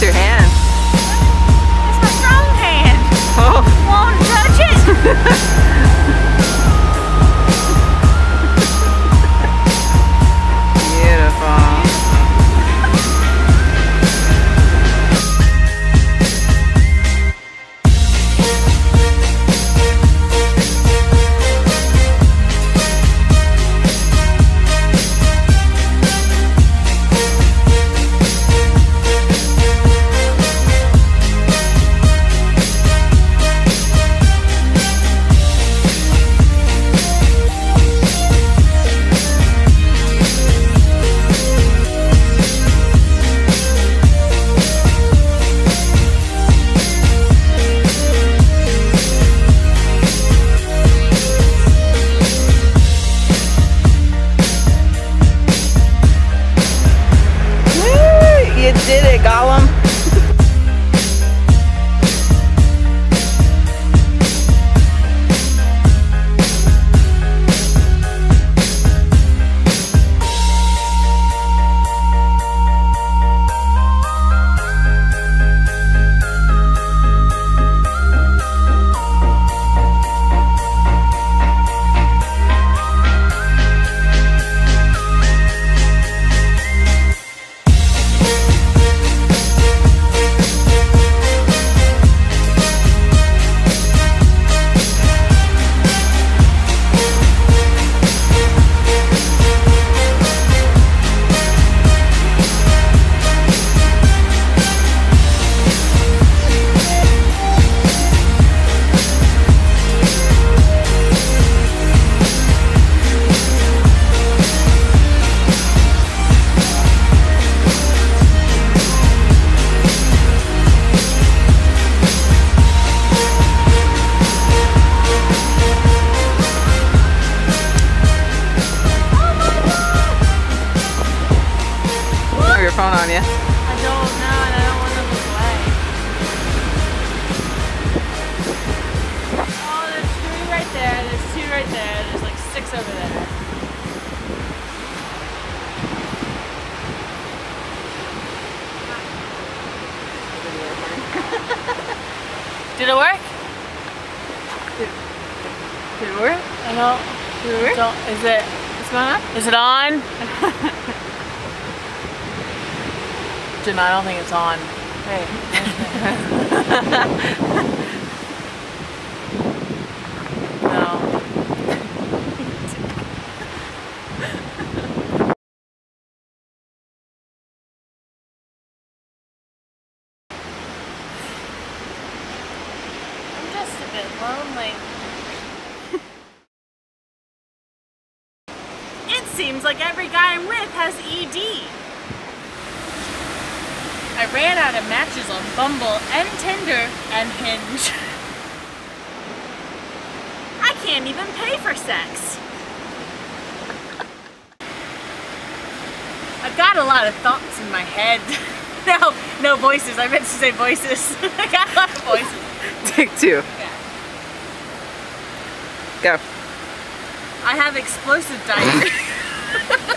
your hand? It's my strong hand. Oh. Won't touch it. Beautiful. You did it, Gollum. Your phone on you. I don't know, and I don't want to look away. Oh, there's 3 right there. There's 2 right there. There's like 6 over there. Did it work? Did it work? I don't. Did it work? Don't. Is it? What's going on? Is it on? Jenna, I don't think it's on. Hey. No. I'm just a bit lonely. It seems like every guy I'm with has ED. I ran out of matches on Bumble and Tinder and Hinge. I can't even pay for sex. I've got a lot of thoughts in my head. No voices. I meant to say voices. I got a lot of voices. Take 2. Yeah. Go. I have explosive diarrhea.